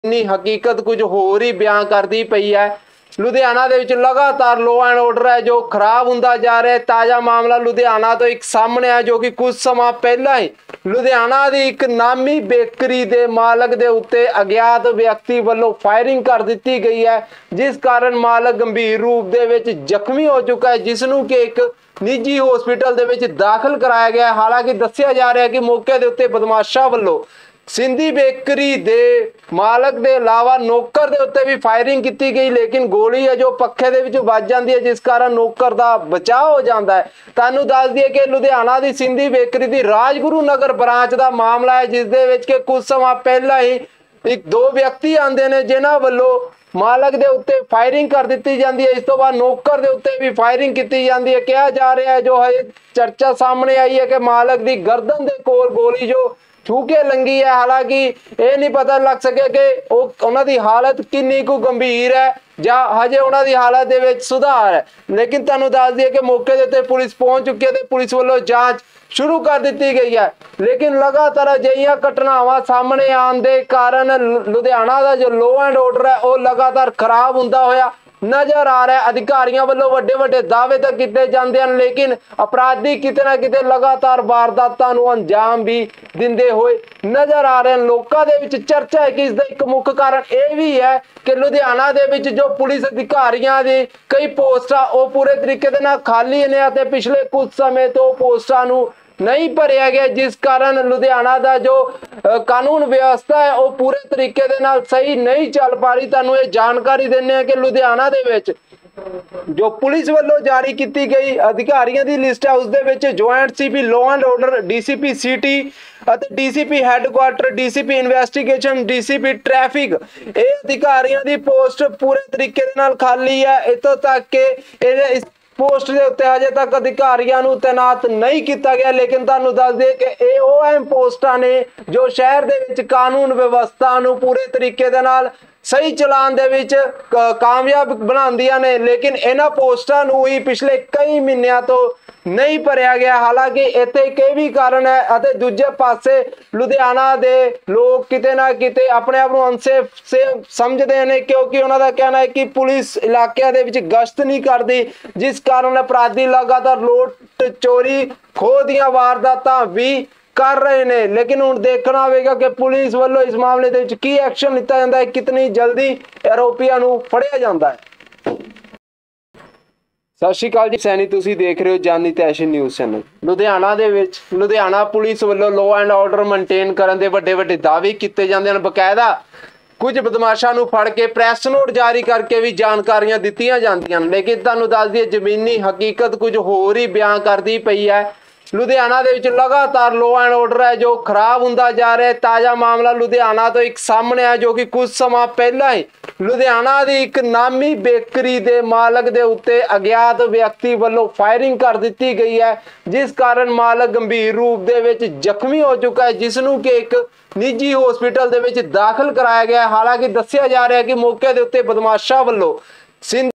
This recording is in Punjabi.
ਨੀ ਹਕੀਕਤ ਕੁਝ ਹੋਰ ਹੀ ਬਿਆਨ ਕਰਦੀ ਪਈ ਹੈ। ਲੁਧਿਆਣਾ ਦੇ ਵਿੱਚ ਲਗਾਤਾਰ ਲੋ ਐਂਡ ਆਰਡਰ ਹੈ ਜੋ ਖਰਾਬ ਹੁੰਦਾ ਜਾ ਰਿਹਾ ਹੈ। ਤਾਜ਼ਾ ਮਾਮਲਾ ਲੁਧਿਆਣਾ ਤੋਂ ਇੱਕ ਸਾਹਮਣੇ ਆਇਆ ਜੋ ਕਿ ਕੁਝ ਸਮਾਂ ਪਹਿਲਾਂ ਹੀ ਲੁਧਿਆਣਾ ਦੀ ਇੱਕ ਨਾਮੀ ਬੇਕਰੀ ਦੇ ਮਾਲਕ ਦੇ ਉੱਤੇ ਅਗਿਆਤ ਵਿਅਕਤੀ ਵੱਲੋਂ ਫਾਇਰਿੰਗ ਕਰ ਦਿੱਤੀ ਗਈ ਹੈ, ਜਿਸ ਕਾਰਨ ਮਾਲਕ ਗੰਭੀਰ ਰੂਪ ਦੇ ਵਿੱਚ ਜ਼ਖਮੀ ਹੋ ਚੁੱਕਾ ਹੈ, ਜਿਸ ਨੂੰ ਕਿ ਇੱਕ ਨਿੱਜੀ ਹਸਪੀਟਲ ਦੇ ਵਿੱਚ ਦਾਖਲ ਕਰਾਇਆ ਗਿਆ। ਹਾਲਾਂਕਿ ਦੱਸਿਆ ਜਾ ਰਿਹਾ ਹੈ ਕਿ ਮੌਕੇ ਦੇ ਉੱਤੇ ਬਦਮਾਸ਼ਾਂ ਵੱਲੋਂ ਸਿੰਧੀ ਬੇਕਰੀ ਦੇ ਮਾਲਕ ਦੇ ਇਲਾਵਾ ਨੌਕਰ ਦੇ ਉੱਤੇ ਵੀ ਫਾਇਰਿੰਗ ਕੀਤੀ ਗਈ, ਲੇਕਿਨ ਗੋਲੀ ਹੈ ਜੋ ਪੱਖੇ ਦੇ ਵਿੱਚ ਵੱਜ ਜਾਂਦੀ ਹੈ, ਜਿਸ ਕਾਰਨ ਨੌਕਰ ਦਾ ਬਚਾਅ ਹੋ ਜਾਂਦਾ ਹੈ। ਤੁਹਾਨੂੰ ਦੱਸ ਦਈਏ ਕਿ ਲੁਧਿਆਣਾ ਦੀ ਸਿੰਧੀ ਬੇਕਰੀ ਦੀ ਰਾਜਗੁਰੂ ਨਗਰ ਬ੍ਰਾਂਚ ਦਾ ਮਾਮਲਾ ਹੈ, ਜਿਸ ਦੇ ਵਿੱਚ ਕਿ ਕੁਝ ਸਮਾਂ ਪਹਿਲਾਂ ਹੀ ਦੋ ਵਿਅਕਤੀ ਆਉਂਦੇ ਨੇ ਜਿਨ੍ਹਾਂ ਵੱਲੋਂ ਮਾਲਕ ਦੇ ਉੱਤੇ ਫਾਇਰਿੰਗ ਕਰ ਦਿੱਤੀ ਜਾਂਦੀ ਹੈ। ਇਸ ਤੋਂ ਬਾਅਦ ਨੌਕਰ ਦੇ ਉੱਤੇ ਵੀ ਫਾਇਰਿੰਗ ਕੀਤੀ ਜਾਂਦੀ ਹੈ। ਕਿਹਾ ਜਾ ਰਿਹਾ ਹੈ ਜੋ ਹੈ ਚਰਚਾ ਸਾਹਮਣੇ ਆਈ ਹੈ ਕਿ ਮਾਲਕ ਦੀ ਗਰਦਨ ਦੇ ਕੋਲ ਗੋਲੀ ਜੋ ਛੂ ਕੇ ਲੰਗੀ ਹੈ। ਹਾਲਾਂਕਿ ਇਹ ਨਹੀਂ ਪਤਾ ਲੱਗ ਸਕਿਆ ਕਿ ਉਹਨਾਂ ਦੀ ਹਾਲਤ ਕਿੰਨੀ ਕੁ ਗੰਭੀਰ ਹੈ ਜਾਂ ਹਜੇ ਉਹਨਾਂ ਦੀ ਹਾਲਤ ਦੇ ਵਿੱਚ ਸੁਧਾਰ ਹੈ, ਲੇਕਿਨ ਤੁਹਾਨੂੰ ਦੱਸ ਦਈਏ ਕਿ ਮੌਕੇ ਦੇ ਉੱਤੇ ਪੁਲਿਸ ਪਹੁੰਚ ਚੁੱਕੀ ਹੈ ਤੇ ਪੁਲਿਸ ਵੱਲੋਂ ਜਾਂਚ ਸ਼ੁਰੂ ਕਰ ਦਿੱਤੀ ਗਈ ਹੈ। ਲੇਕਿਨ ਲਗਾਤਾਰ ਅਜਿਹੀਆਂ ਘਟਨਾਵਾਂ ਸਾਹਮਣੇ ਆਉਣ ਦੇ ਕਾਰਨ ਲੁਧਿਆਣਾ ਦਾ ਜੋ ਲੋ ਐਂਡ ਆਰਡਰ ਹੈ ਉਹ ਲਗਾਤਾਰ ਖਰਾਬ ਹੁੰਦਾ ਹੋਇਆ ਨਜ਼ਰ ਆ ਰਿਹਾ ਹੈ। ਅਧਿਕਾਰੀਆਂ ਵੱਲੋਂ ਵੱਡੇ ਵੱਡੇ ਦਾਅਵੇ ਤਾਂ ਕੀਤੇ ਜਾਂਦੇ ਹਨ, ਲੇਕਿਨ ਅਪਰਾਧੀ ਕਿਤੇ ਨਾ ਕਿਤੇ ਲਗਾਤਾਰ ਵਾਰਦਾਤਾਂ ਨੂੰ ਅੰਜਾਮ ਵੀ ਦਿੰਦੇ ਹੋਏ ਨਜ਼ਰ ਆ ਰਹੇ ਹਨ। ਲੋਕਾਂ ਦੇ ਵਿੱਚ ਚਰਚਾ ਹੈ ਕਿ ਇਸ ਦਾ ਇੱਕ ਮੁੱਖ ਕਾਰਨ ਇਹ ਵੀ ਹੈ ਕਿ ਲੁਧਿਆਣਾ ਦੇ ਵਿੱਚ ਜੋ ਪੁਲਿਸ ਅਧਿਕਾਰੀਆਂ ਦੀ ਕਈ ਪੋਸਟਾਂ ਉਹ ਪੂਰੇ ਤਰੀਕੇ ਦੇ ਨਾਲ ਖਾਲੀ ਨੇ ਅਤੇ ਪਿਛਲੇ ਕੁਝ ਸਮੇਂ ਤੋਂ ਪੋਸਟਾਂ ਨੂੰ ਨਹੀਂ ਭਰਿਆ ਗਿਆ, ਜਿਸ ਕਾਰਨ ਲੁਧਿਆਣਾ ਦਾ ਜੋ ਕਾਨੂੰਨ ਵਿਵਸਥਾ ਹੈ ਉਹ ਪੂਰੇ ਤਰੀਕੇ ਦੇ ਨਾਲ ਸਹੀ ਨਹੀਂ ਚੱਲ ਪਾ ਰਹੀ। ਤੁਹਾਨੂੰ ਇਹ ਜਾਣਕਾਰੀ ਦਿੰਦੇ ਹਾਂ ਕਿ ਲੁਧਿਆਣਾ ਦੇ ਵਿੱਚ ਜੋ ਪੁਲਿਸ ਵੱਲੋਂ ਜਾਰੀ ਕੀਤੀ ਗਈ ਅਧਿਕਾਰੀਆਂ ਦੀ ਲਿਸਟ ਹੈ ਉਸ ਦੇ ਵਿੱਚ joint CP law and order, DCP city ਅਤੇ DCP headquarters, DCP investigation, DCP traffic, ਇਹ ਅਧਿਕਾਰੀਆਂ ਦੀ ਪੋਸਟ ਪੂਰੇ ਤਰੀਕੇ ਦੇ ਨਾਲ ਖਾਲੀ ਹੈ। ਇੱਥੋਂ ਤੱਕ ਕਿ ਇਸ ਪੋਸਟ ਦੇ ਉੱਤੇ ਹਜੇ ਤੱਕ ਅਧਿਕਾਰੀਆਂ ਨੂੰ ਤੈਨਾਤ ਨਹੀਂ ਕੀਤਾ ਗਿਆ, ਲੇਕਿਨ ਤੁਹਾਨੂੰ ਦੱਸ ਦਈਏ ਕਿ ਇਹ ਉਹ ਅਹਿਮ ਪੋਸਟਾਂ ਨੇ ਜੋ ਸ਼ਹਿਰ ਦੇ ਵਿੱਚ ਕਾਨੂੰਨ ਵਿਵਸਥਾ ਨੂੰ ਪੂਰੇ ਤਰੀਕੇ ਦੇ ਨਾਲ ਸਹੀ ਚਲਾਉਣ ਦੇ ਵਿੱਚ ਕਾਮਯਾਬ ਬਣਾਉਂਦੀਆਂ ਨੇ, ਲੇਕਿਨ ਇਹਨਾਂ ਪੋਸਟਾਂ ਨੂੰ ਹੀ ਪਿਛਲੇ ਕਈ ਮਹੀਨਿਆਂ ਤੋਂ ਨਹੀਂ ਭਰਿਆ ਗਿਆ। ਹਾਲਾਂਕਿ ਇੱਥੇ ਇੱਕ ਇਹ ਵੀ ਕਾਰਨ ਹੈ ਅਤੇ ਦੂਜੇ ਪਾਸੇ ਲੁਧਿਆਣਾ ਦੇ ਲੋਕ ਕਿਤੇ ਨਾ ਕਿਤੇ ਆਪਣੇ ਆਪ ਨੂੰ ਅਨਸੇਫ ਸਮਝਦੇ ਨੇ, ਕਿਉਂਕਿ ਉਹਨਾਂ ਦਾ ਕਹਿਣਾ ਹੈ ਕਿ ਪੁਲਿਸ ਇਲਾਕਿਆਂ ਦੇ ਵਿੱਚ ਗਸ਼ਤ ਨਹੀਂ ਕਰਦੀ, ਜਿਸ ਕਾਰਨ ਅਪਰਾਧੀ ਲਗਾਤਾਰ ਲੁੱਟ ਚੋਰੀ ਖੋਹ ਦੀਆਂ ਵਾਰਦਾਤਾਂ ਵੀ ਕਰ ਰਹੇ ਨੇ। ਲੇਕਿਨ ਹੁਣ ਦੇਖਣਾ ਹੋਵੇਗਾ ਕਿ ਪੁਲਿਸ ਵੱਲੋਂ ਇਸ ਮਾਮਲੇ ਦੇ ਵਿੱਚ ਕੀ ਐਕਸ਼ਨ ਲਿੱਤਾ ਜਾਂਦਾ ਹੈ, ਕਿਤਨੀ ਜਲਦੀ ਆਰੋਪੀਆਂ ਨੂੰ ਫੜਿਆ ਜਾਂਦਾ ਹੈ। ਸਤਿ ਸ਼੍ਰੀ ਅਕਾਲ ਜੀ, ਸੈਣੀ ਤੁਸੀਂ ਦੇਖ ਰਹੇ ਹੋ ਜਾਨੀ ਤੈਸ਼ੀ ਨਿਊਜ਼ ਚੈਨਲ। ਲੁਧਿਆਣਾ ਦੇ ਵਿੱਚ ਲੁਧਿਆਣਾ ਪੁਲਿਸ ਵੱਲੋਂ ਲੋ ਐਂਡ ਆਰਡਰ ਮੇਨਟੇਨ ਕਰਨ ਦੇ ਵੱਡੇ ਵੱਡੇ ਦਾਅਵੇ ਕੀਤੇ ਜਾਂਦੇ ਹਨ। ਬਕਾਇਦਾ ਕੁਝ ਬਦਮਾਸ਼ਾਂ ਨੂੰ ਫੜ ਕੇ ਪ੍ਰੈਸ ਨੋਟ ਜਾਰੀ ਕਰਕੇ ਵੀ ਜਾਣਕਾਰੀਆਂ ਦਿੱਤੀਆਂ ਜਾਂਦੀਆਂ ਹਨ, ਲੇਕਿਨ ਤੁਹਾਨੂੰ ਦੱਸ ਦਈਏ ਜ਼ਮੀਨੀ ਹਕੀਕਤ ਕੁਝ ਹੋਰ ਹੀ ਬਿਆਨ ਕਰਦੀ ਪਈ ਹੈ। ਲੁਧਿਆਣਾ ਦੇ ਵਿੱਚ ਲਗਾਤਾਰ ਲੋ ਐਂਡ ਆਰਡਰ ਹੈ ਜੋ ਖਰਾਬ ਹੁੰਦਾ ਜਾ ਰਿਹਾ ਹੈ। ਤਾਜ਼ਾ ਮਾਮਲਾ ਲੁਧਿਆਣਾ ਤੋਂ ਇੱਕ ਸਾਹਮਣੇ ਆਇਆ ਜੋ ਕਿ ਕੁਝ ਸਮਾਂ ਪਹਿਲਾਂ ਹੀ ਲੁਧਿਆਣਾ ਦੀ ਇੱਕ ਨਾਮੀ ਬੇਕਰੀ ਦੇ ਮਾਲਕ ਦੇ ਉੱਤੇ ਅਗਿਆਤ ਵਿਅਕਤੀ ਵੱਲੋਂ ਫਾਇਰਿੰਗ ਕਰ ਦਿੱਤੀ ਗਈ ਹੈ, ਜਿਸ ਕਾਰਨ ਮਾਲਕ ਗੰਭੀਰ ਰੂਪ ਦੇ ਵਿੱਚ ਜ਼ਖਮੀ ਹੋ ਚੁੱਕਾ ਹੈ, ਜਿਸ ਨੂੰ ਕਿ ਇੱਕ ਨਿੱਜੀ ਹਸਪੀਟਲ ਦੇ ਵਿੱਚ ਦਾਖਲ ਕਰਾਇਆ ਗਿਆ। ਹਾਲਾਂਕਿ ਦੱਸਿਆ ਜਾ ਰਿਹਾ ਹੈ ਕਿ ਮੌਕੇ ਦੇ ਉੱਤੇ ਬਦਮਾਸ਼ਾਂ ਵੱਲੋਂ